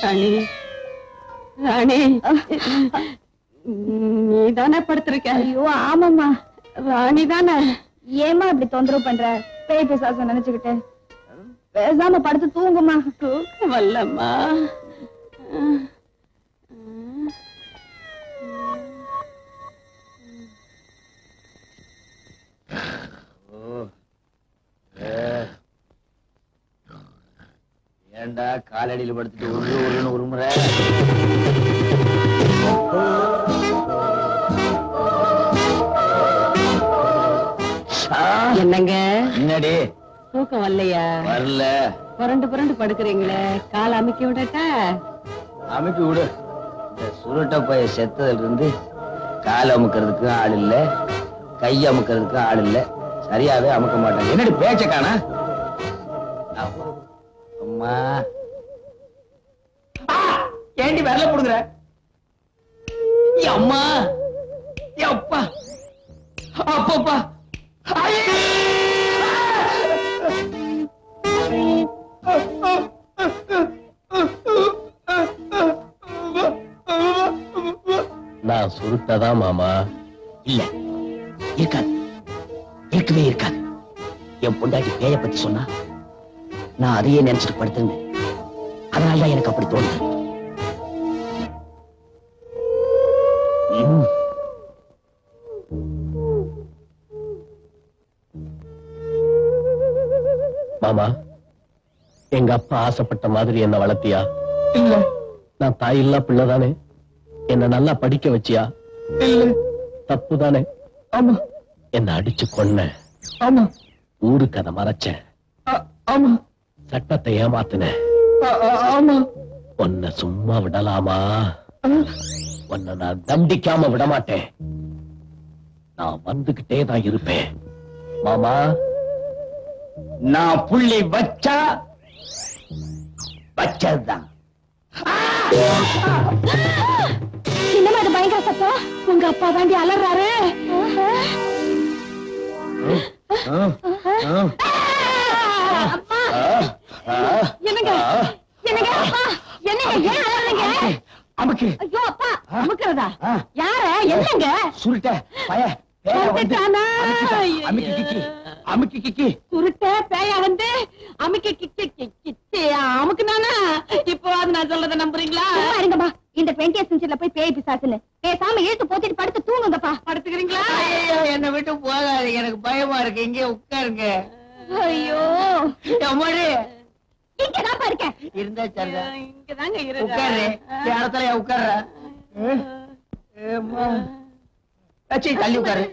ராணி ராணி நீதானே படுத்திருக்க? ஐயோ ஆமாம்மா. ராணி தானே? ஏமா இப்படி தொந்தரவு பண்ற? பேய் பிசாசம் நினைச்சுக்கிட்டு பேசாம படுத்து தூங்குமா. தூக்கம் வரலம்மா. ஏண்டா காலடியில் படுத்துட்டு ஒரு முறை என்னங்க என்னடி தூக்கம் வரலையா? வரல. புரண்டு புரண்டு படுக்கிறீங்களே, கால் அமுக்கி விடட்டா? அமுக்கி விடு. இந்த சுருட்ட பைய செத்ததுல இருந்து கால் அமுக்கிறதுக்கு ஆள் இல்ல, கை அமுக்கிறதுக்கு ஆள் இல்ல, சரியாவே அமுக்க மாட்டாங்க. என்னடி பேச்ச காணா? அம்மா ஏண்டி வரல போடுங்கிற? அம்மா அப்பா அப்பப்பா நான் சுருட்டதான் மாமா. இல்ல இருக்காது, இருக்கவே இருக்காது. என் பொண்டாட்டி பேய பத்தி சொன்னா நான் அதையே நினைச்சிட்டு படுத்துங்க. அதனாலதான் எனக்கு அப்படி தோணுது. மாமா, எங்க அப்பா ஆசைப்பட்ட மாதிரி என்ன வளர்த்தியா? இல்ல. நான் தாயில்லா பிள்ளைதானே? என்ன நல்லா படிக்க வச்சியா? இல்ல. தப்புதானே? ஆமா. என்ன அடிச்சு கொன்ன? ஆமா. ஊருக்கு அதை மறைச்சேன். ஆமா. சட்டத்தை ஏமாத்தின? ஆமா. உன்னை சும்மா விடலாமா? உன்னை நான் தண்டிக்காம விட மாட்டேன். நான் வந்துகிட்டே தான் இருப்பேன். மாமா, நான் புள்ளி வச்சா வச்சதுதான். என்னமா அது பயங்கர சத்தம்? உங்க அப்பா தாண்டி அலறாரு. என்னங்க என்னங்க அப்பா, என்னங்க ஏன் அலறீங்க? அமுக்கு. ஐயோ அப்பா, அமுக்குறதா? யார? என்னங்க? சுருட்ட பய வந்துட்டானா? அமுக்கி கிக்கி சுருட்ட பேயா வந்து அமுக்கி கிக்கி கிக்கி அமுக்குனானா? இப்போ அது நான் சொல்றத நம்புறீங்களா? இருங்கப்பா, இந்த 20th செஞ்சுரில போய் பேய் பிசாசுன்னு பேசாம இழுத்து போத்திட்டு படுத்து தூங்குங்கப்பா. படுத்துக்கிறீங்களா? என்ன விட்டு போகாதீங்க, எனக்கு பயமா இருக்கு. இங்கே உட்காருங்க. ஐயோ அம்மாடி, இங்கதான்ப்பா இருக்கேன். இருந்தா சரிதா. இங்கதாங்க உட்காரு. இடத்துல உட்கார்ற. தள்ளி உட்காரு.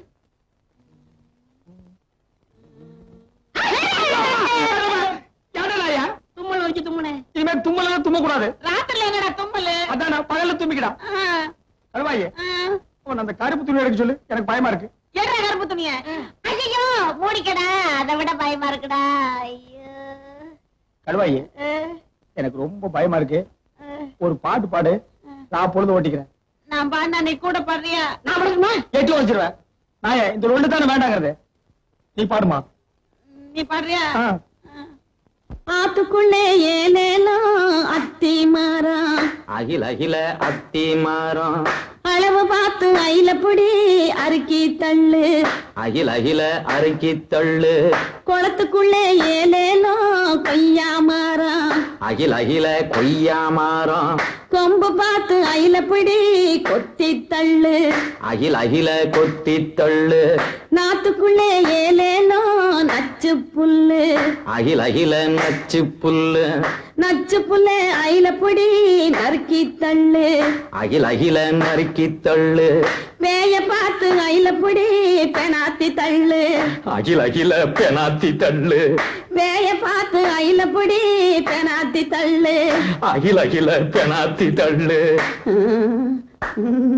தும்மல் வச்சு தும்முனே. இனிமே தும்மல தும்ம கூடாது. ராத்திரில என்னடா தும்மல்? அதான் பகல்ல தும்பிக்கடா. அருவாயே, அந்த கருப்பு துணி எடுக்க சொல்லு, எனக்கு பயமா இருக்கு. என்ன கருப்பு துணிய? ஐயோ மூடிக்கடா, அதை விட பயமா இருக்குடா. ஐயோ கருவாயே, எனக்கு ரொம்ப பயமா இருக்கு. ஒரு பாட்டு பாடு, நான் பொழுது ஓட்டிக்கிறேன். நான் பாண்டா, நீ கூட பாடுறியா? நான் படுக்கணுமா? எட்டு வச்சிருவேன். நான் இந்த ரெண்டு தானே வேண்டாங்கிறது. நீ பாடுமா? நீ பாடுறியா? ஆத்துக்குள்ளே ஏலேலோ அத்தி மரம், அகில அகில அத்தி மரம், அளவு பார்த்து ஐலப்பொடி அறுக்கி தள்ளு, அகில அகில அறுக்கி தள்ளு, குளத்துக்குள்ளே ஏலேலோ கொய்யா மரம், அகில அகில கொய்யா மரம், கொம்பு பார்த்து ஐலப்பொடி கொத்தி தள்ளு, அகில அகில கொத்தி தள்ளு, நாத்துக்குள்ளே ஏலேலோ நச்சு புல்லு, அகில அகில நச்சு புல்லு, நச்சு புல்லே ஐலப்பொடி நறுக்கி தள்ளு, அகில அகில நறுக்கி தள்ளு, வேய பார்த்து ஐலப்பொடி பெனாத்தி தள்ளு, அகில அகில பெனாத்தி தள்ளு, வேய பார்த்து ஐலப்பொடி பெனாத்தி தள்ளு, அகில அகில பெனாத்தி தள்ளு.